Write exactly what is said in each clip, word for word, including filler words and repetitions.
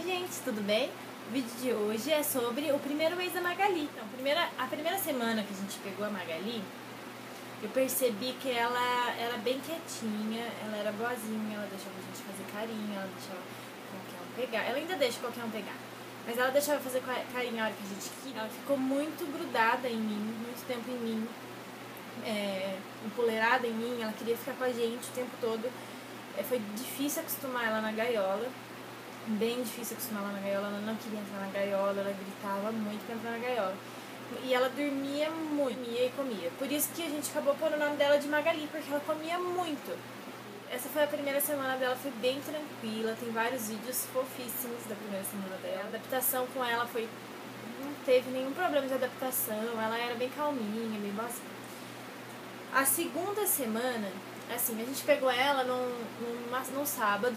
gente, tudo bem? O vídeo de hoje é sobre o primeiro mês da Magali. Então, primeira, a primeira semana que a gente pegou a Magali, eu percebi que ela era bem quietinha, ela era boazinha, ela deixava a gente fazer carinho, ela deixava qualquer um pegar. Ela ainda deixa qualquer um pegar, mas ela deixava fazer carinho a hora que a gente queria. Ela ficou muito grudada em mim, muito tempo em mim, é, empoleirada em mim, ela queria ficar com a gente o tempo todo. É, foi difícil acostumar ela na gaiola. Bem difícil acostumar ela na gaiola, ela não queria entrar na gaiola, ela gritava muito pra entrar na gaiola. E ela dormia muito, dormia e comia. Por isso que a gente acabou pondo o nome dela de Magali, porque ela comia muito. Essa foi a primeira semana dela, foi bem tranquila, tem vários vídeos fofíssimos da primeira semana dela. A adaptação com ela foi... não teve nenhum problema de adaptação, ela era bem calminha, bem boazinha. A segunda semana, assim, a gente pegou ela num, num, num sábado.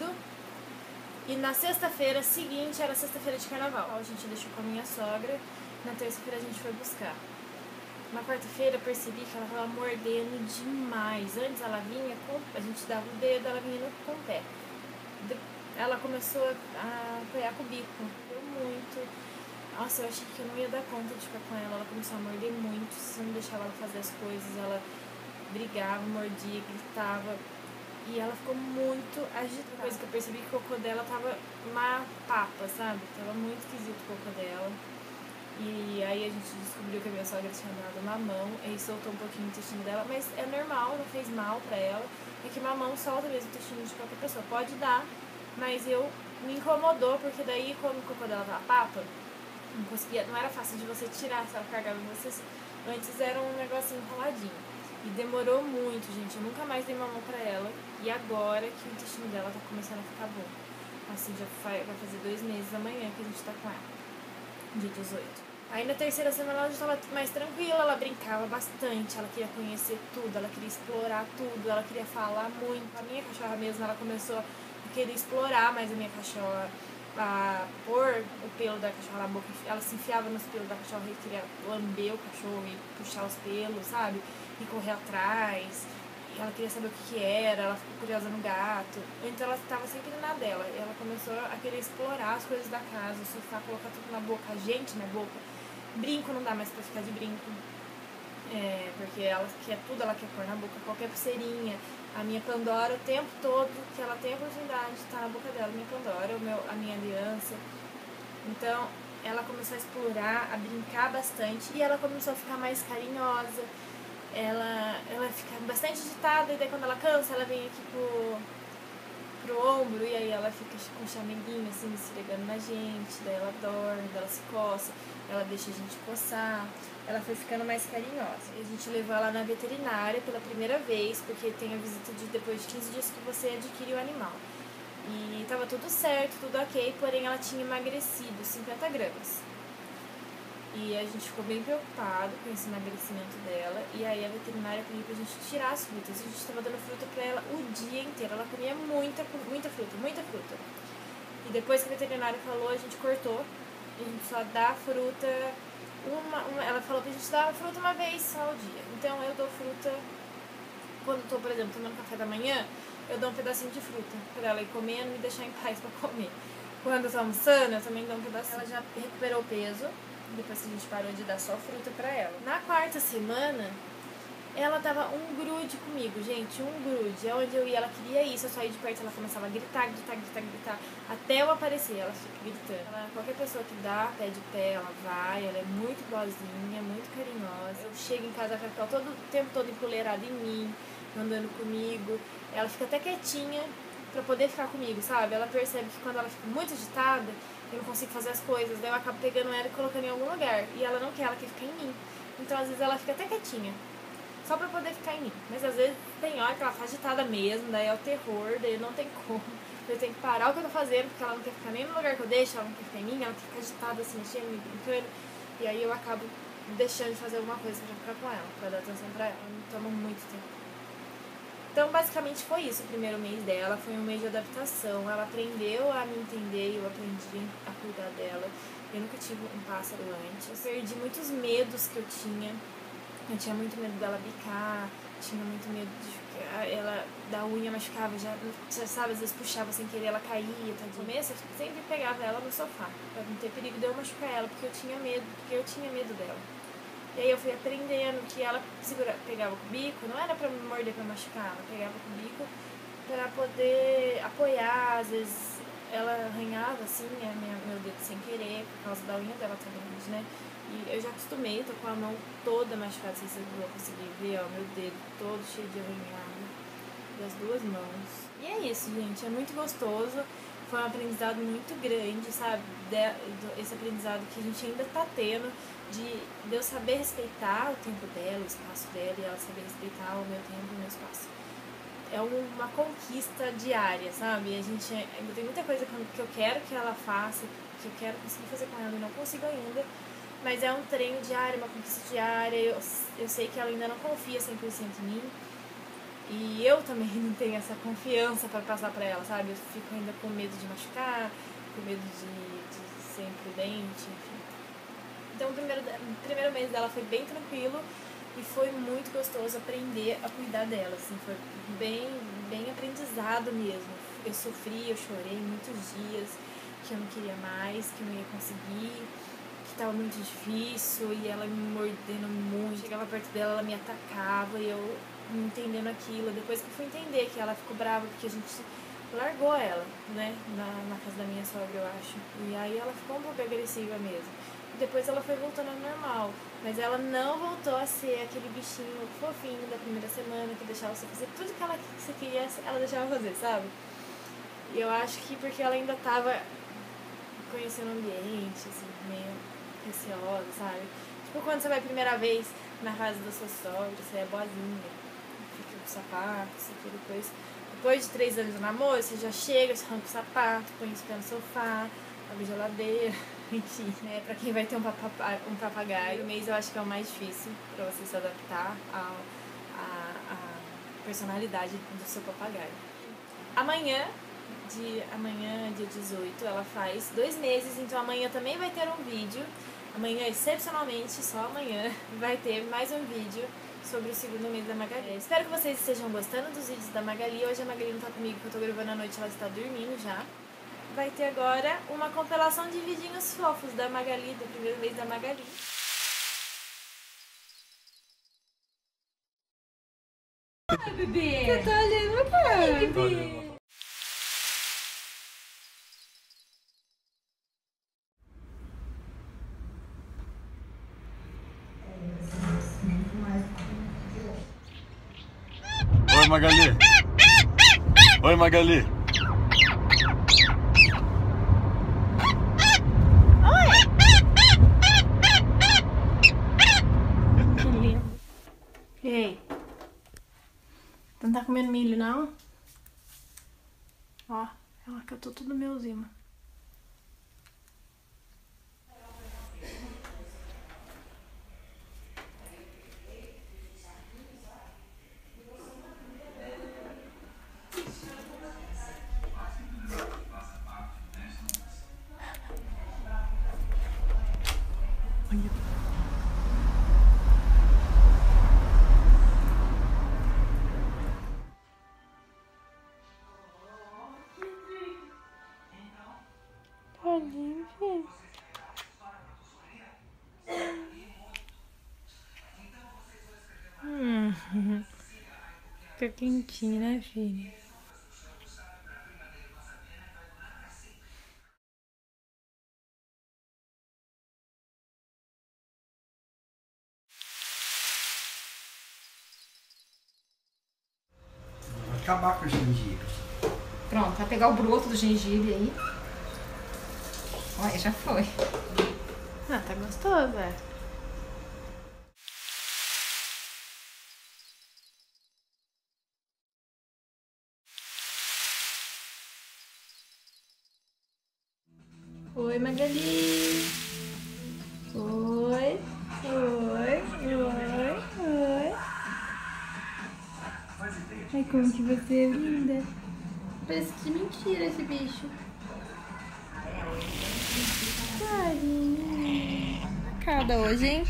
E na sexta-feira seguinte, era sexta-feira de carnaval. A gente deixou com a minha sogra. Na terça-feira a gente foi buscar. Na quarta-feira eu percebi que ela estava mordendo demais. Antes ela vinha com... a gente dava o dedo, ela vinha com o pé. Ela começou a apoiar com o bico. Deu muito. Nossa, eu achei que eu não ia dar conta de ficar com ela. Ela começou a morder muito. Se eu não deixava ela fazer as coisas, ela brigava, mordia, gritava. E ela ficou muito agitada. Coisa que eu percebi que o cocô dela tava uma papa, sabe? Tava muito esquisito o cocô dela. E aí a gente descobriu que a minha sogra tinha dado mamão. E soltou um pouquinho o intestino dela. Mas é normal, não fez mal pra ela. É que mamão solta mesmo o intestino de qualquer pessoa. Pode dar, mas eu me incomodou. Porque daí, quando o cocô dela tava papa, não conseguia, não era fácil de você tirar. Se ela carregava em vocês. Antes era um negocinho enroladinho. E demorou muito, gente. Eu nunca mais dei mamão pra ela. E agora que o intestino dela tá começando a ficar bom. Assim, já vai fazer dois meses amanhã que a gente tá com ela. Dia dezoito. Aí na terceira semana ela já tava mais tranquila. Ela brincava bastante. Ela queria conhecer tudo. Ela queria explorar tudo. Ela queria falar muito. A minha cachorra mesmo, ela começou a querer explorar mais a minha cachorra. A pôr o pelo da cachorra na boca. Ela se enfiava nos pelos da cachorra e queria lamber o cachorro e puxar os pelos, sabe? E correr atrás. E ela queria saber o que que era, ela ficou curiosa no gato. Então ela estava sempre na dela. E ela começou a querer explorar as coisas da casa, o sofá, colocar tudo na boca, a gente na boca. Brinco não dá mais pra ficar de brinco. É, porque ela quer tudo, ela quer pôr na boca, qualquer pulseirinha. A minha Pandora, o tempo todo que ela tem a oportunidade de estar na boca dela, a minha Pandora, o meu, a minha aliança. Então ela começou a explorar, a brincar bastante. E ela começou a ficar mais carinhosa. Ela, ela fica bastante agitada, e daí quando ela cansa, ela vem aqui pro, pro ombro, e aí ela fica com o chameguinho, assim, esfregando na gente, daí ela dorme, daí ela se coça, ela deixa a gente coçar. Ela foi ficando mais carinhosa. E a gente levou ela na veterinária pela primeira vez, porque tem a visita de depois de quinze dias que você adquire o animal. E tava tudo certo, tudo ok, porém ela tinha emagrecido cinquenta gramas. E a gente ficou bem preocupado com esse emagrecimento dela. E aí a veterinária pediu pra gente tirar as frutas. A gente tava dando fruta pra ela o dia inteiro. Ela comia muita, muita fruta, muita fruta. E depois que a veterinária falou, a gente cortou. A gente só dá fruta... Uma, uma, ela falou pra gente dar fruta uma vez só ao dia. Então eu dou fruta... Quando eu tô, por exemplo, tomando café da manhã, eu dou um pedacinho de fruta pra ela ir comendo e me deixar em paz pra comer. Quando eu tô almoçando, eu também dou um pedacinho. Ela já recuperou o peso. Depois que a gente parou de dar só fruta pra ela. Na quarta semana, ela tava um grude comigo, gente, um grude. Onde eu ia, ela queria ir. Se eu sair de perto, ela começava a gritar, gritar, gritar, gritar. Até eu aparecer, ela fica gritando. Ela, qualquer pessoa que dá pé de pé, ela vai. Ela é muito boazinha, muito carinhosa. Eu chego em casa, ela fica todo o tempo todo empoleirada em mim, andando comigo. Ela fica até quietinha pra poder ficar comigo, sabe? Ela percebe que quando ela fica muito agitada, eu não consigo fazer as coisas, daí eu acabo pegando ela e colocando em algum lugar. E ela não quer, ela quer ficar em mim. Então às vezes ela fica até quietinha, só pra poder ficar em mim. Mas às vezes tem hora que ela tá agitada mesmo, daí é o terror, daí não tem como. Eu tenho que parar o que eu tô fazendo, porque ela não quer ficar nem no lugar que eu deixo, ela não quer ficar em mim, ela quer ficar agitada, se mexendo, me brincando. E aí eu acabo deixando de fazer alguma coisa pra ficar com ela, pra dar atenção pra ela. Me toma muito tempo. Então, basicamente, foi isso o primeiro mês dela. Foi um mês de adaptação. Ela aprendeu a me entender e eu aprendi a cuidar dela. Eu nunca tive um pássaro antes. Eu perdi muitos medos que eu tinha. Eu tinha muito medo dela bicar, tinha muito medo de ela da unha machucava, já, já sabe, às vezes puxava sem querer, ela caía, tá? No começo eu sempre pegava ela no sofá, pra não ter perigo de eu machucar ela, porque eu tinha medo, porque eu tinha medo dela. E aí eu fui aprendendo que ela segura, pegava com o bico, não era pra me morder, pra machucar, ela pegava com o bico pra poder apoiar, às vezes ela arranhava assim, a minha, meu dedo sem querer, por causa da unha dela tá grande, né? E eu já acostumei, tô com a mão toda machucada, não sei se vocês vão conseguir ver, ó, meu dedo todo cheio de arranhado das duas mãos. E é isso, gente, é muito gostoso, foi um aprendizado muito grande, sabe? De, esse aprendizado que a gente ainda tá tendo, de, de eu saber respeitar o tempo dela, o espaço dela, e ela saber respeitar o meu tempo e o meu espaço. É uma conquista diária, sabe? A gente ainda tem muita coisa que eu quero que ela faça, que eu quero conseguir fazer com ela e não consigo ainda, mas é um treino diário, uma conquista diária. Eu, eu sei que ela ainda não confia cem por cento em mim, e eu também não tenho essa confiança para passar para ela, sabe? Eu fico ainda com medo de machucar, com medo de, de ser imprudente, enfim. Então o primeiro, o primeiro mês dela foi bem tranquilo, e foi muito gostoso aprender a cuidar dela, assim, foi bem, bem aprendizado mesmo. Eu sofri, eu chorei muitos dias, que eu não queria mais, que eu não ia conseguir, que estava muito difícil, e ela me mordendo muito, chegava perto dela, ela me atacava, e eu não entendendo aquilo. Depois que eu fui entender que ela ficou brava, porque a gente largou ela, né, na, na casa da minha sogra, eu acho, e aí ela ficou um pouco agressiva mesmo. Depois ela foi voltando ao normal, mas ela não voltou a ser aquele bichinho fofinho da primeira semana que deixava você fazer tudo que ela você queria, ela deixava fazer, sabe? E eu acho que porque ela ainda tava conhecendo o ambiente, assim, meio receosa, sabe? Tipo quando você vai a primeira vez na casa da sua sogra, você é boazinha, fica com sapato, isso aqui, depois, depois de três anos de namoro, você já chega, você arranca o sapato, põe os pés no sofá, abre a geladeira. Enfim, né, pra quem vai ter um, papagaio, um papagaio, o mês eu acho que é o mais difícil pra você se adaptar à personalidade do seu papagaio. Amanhã, de, amanhã, dia dezoito, ela faz dois meses, então amanhã também vai ter um vídeo. Amanhã, excepcionalmente, só amanhã, vai ter mais um vídeo sobre o segundo mês da Magali. É, espero que vocês estejam gostando dos vídeos da Magali. Hoje a Magali não tá comigo, porque eu tô gravando à noite, ela está dormindo já. Vai ter agora uma compilação de vidinhos fofos da Magali, do primeiro mês da Magali. Ai, bebê! Você tá olhando, cara? Ai, bebê! Oi, Magali! Oi, Magali! Ei, não tá comendo milho, não? Ó, ela catou tudo meu zima. Tadinho, filho. Hum, fica quentinho, né, filho? Vai acabar com o gengibre. Pronto, vai pegar o broto do gengibre aí. Olha, já foi. Ah, tá gostoso, é. Oi, Magali. Oi, oi, oi, oi. Ai, como que você é linda. Parece de mentira esse bicho. Carinha. Cada hoje, hein?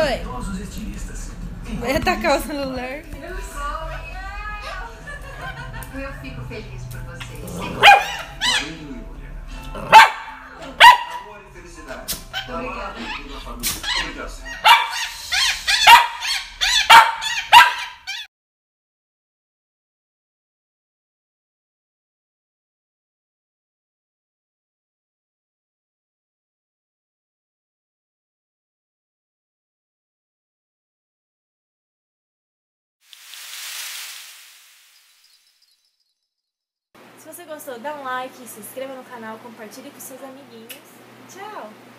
Oi. Todos os estilistas. Vai atacar o celular. Eu fico feliz por vocês. Amor e felicidade. Obrigada. Obrigado. Se você gostou, dá um like, se inscreva no canal, compartilhe com seus amiguinhos. Tchau!